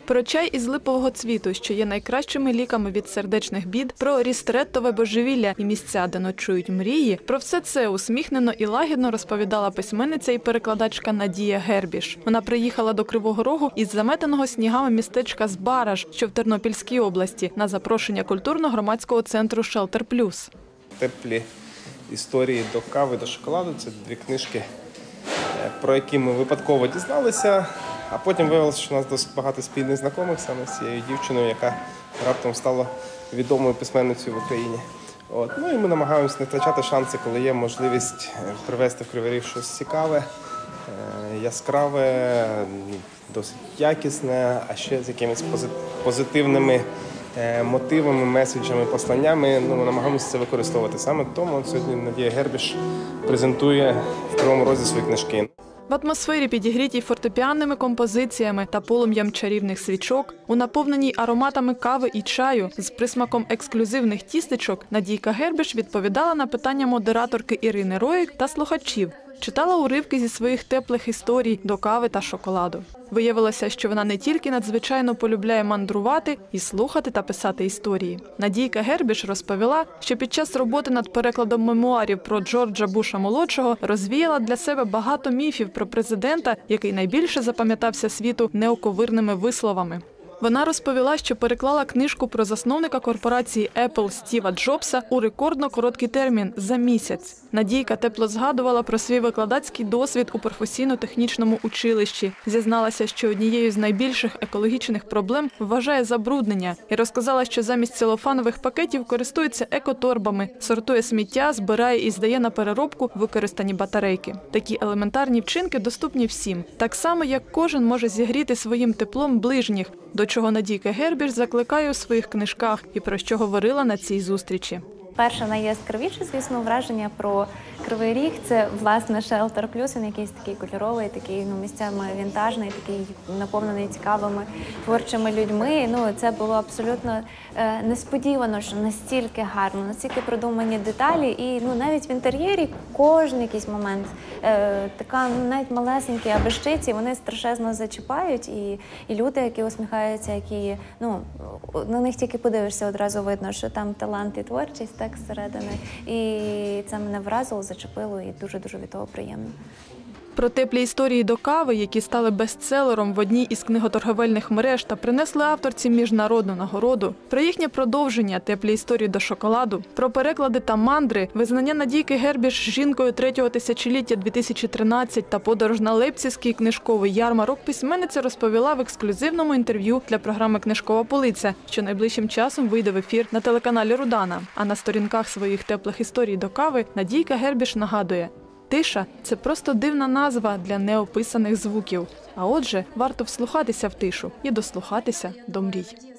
Про чай із липового цвіту, що є найкращими ліками від сердечних бід, про рістреттове божевілля і місця, де ночують мрії. Про все це усміхнено і лагідно розповідала письменниця і перекладачка Надія Гербіш. Вона приїхала до Кривого Рогу із заметеного снігами містечка Збараж, що в Тернопільській області, на запрошення культурно-громадського центру «Шелтер Плюс». Теплі історії до кави, до шоколаду – це дві книжки, про які ми випадково дізналися, а потім виявилося, що у нас досить багато спільних знайомих саме з цією дівчиною, яка раптом стала відомою письменницею в Україні. Ну і ми намагаємося не втрачати шанси, коли є можливість привезти в Кривий Ріг щось цікаве, яскраве, досить якісне, а ще з якимись позитивними мотивами, меседжами, посланнями. Ми намагаємося це використовувати. Саме тому сьогодні Надія Гербіш презентує в Кривому Розі свої книжки. В атмосфері, підігрітій фортепіанними композиціями та полум'ям чарівних свічок, у наповненій ароматами кави і чаю з присмаком ексклюзивних тістечок, Надійка Гербіш відповідала на питання модераторки Ірини Роїк та слухачів. Читала уривки зі своїх теплих історій до кави та шоколаду. Виявилося, що вона не тільки надзвичайно полюбляє мандрувати і слухати та писати історії. Надійка Гербіш розповіла, що під час роботи над перекладом мемуарів про Джорджа Буша-молодшого розвіяла для себе багато міфів про президента, який найбільше запам'ятався світу неоковирними висловами. Вона розповіла, що переклала книжку про засновника корпорації Apple Стіва Джобса у рекордно короткий термін – за місяць. Надійка тепло згадувала про свій викладацький досвід у професійно-технічному училищі. Зізналася, що однією з найбільших екологічних проблем вважає забруднення. І розказала, що замість целофанових пакетів користується екоторбами, сортує сміття, збирає і здає на переробку використані батарейки. Такі елементарні вчинки доступні всім. Так само, як кожен може зігріти своїм теплом ближніх, до чого Надійка Гербіш закликає у своїх книжках і про що говорила на цій зустрічі. Перше, найяскравіше, звісно, враження про Кривий Ріг – це, власне, Шелтер Плюс. Він якийсь такий кольоровий, такий місцями вінтажний, такий наповнений цікавими творчими людьми. Це було абсолютно несподівано, що настільки гарно, настільки продумані деталі. І навіть в інтер'єрі кожен якийсь момент, така навіть малесенькі абищиці, вони страшезно зачіпають. І люди, які усміхаються, які, на них тільки подивишся, одразу видно, що там талант і творчість, так, зсередини. І це мене вразило, зачепило і дуже-дуже від того приємно. Про теплі історії до кави, які стали бестселером в одній із книготорговельних мереж та принесли авторці міжнародну нагороду, про їхнє продовження теплі історії до шоколаду, про переклади та мандри, визнання Надійки Гербіш жінкою третього тисячоліття 2013 та подорож на Лейпцизький книжковий ярмарок письменниця розповіла в ексклюзивному інтерв'ю для програми «Книжкова полиця», що найближчим часом вийде в ефір на телеканалі «Рудана». А на сторінках своїх теплих історій до кави Надійка Гербіш нагадує: тиша – це просто дивна назва для неописаних звуків. А отже, варто вслухатися в тишу і дослухатися до мрій.